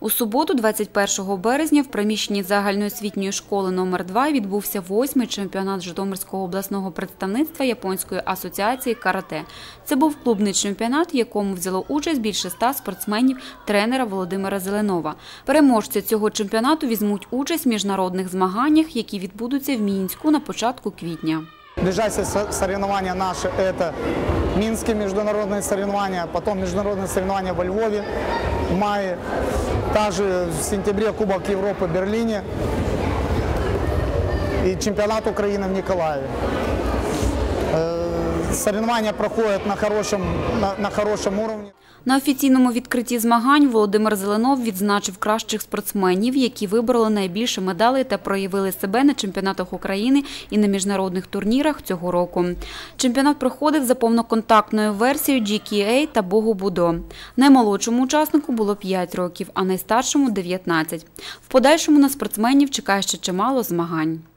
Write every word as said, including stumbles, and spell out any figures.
У суботу, двадцять першого березня, в приміщенні загальноосвітньої школи номер два відбувся восьмий чемпіонат Житомирського обласного представництва Японської асоціації карате. Це був клубний чемпіонат, в якому взяло участь більше ста спортсменів тренера Володимира Зеленова. Переможці цього чемпіонату візьмуть участь в міжнародних змаганнях, які відбудуться в Мінську на початку квітня. Ближайшие соревнования наши – это Минские международные соревнования, потом международные соревнования во Львове в мае, также в сентябре Кубок Европы в Берлине и чемпионат Украины в Николаеве. Соревнования проходят на хорошем, на, на хорошем уровне. На офіційному відкритті змагань Володимир Зеленов відзначив кращих спортсменів, які вибороли найбільше медалей та проявили себе на чемпіонатах України і на міжнародних турнірах цього року. Чемпіонат проходив за повноконтактною версією джі кі ей та Богу-Будо. Наймолодшому учаснику було п'ять років, а найстаршому – дев'ятнадцять. В подальшому на спортсменів чекає ще чимало змагань.